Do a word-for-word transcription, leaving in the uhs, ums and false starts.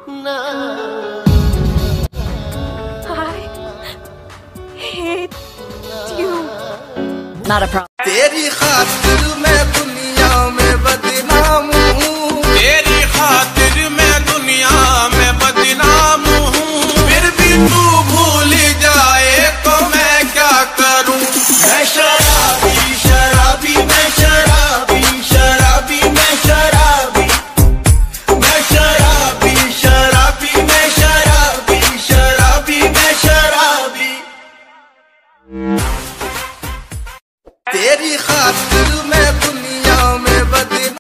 hate you. Not a problem. तेरी खातिर मैं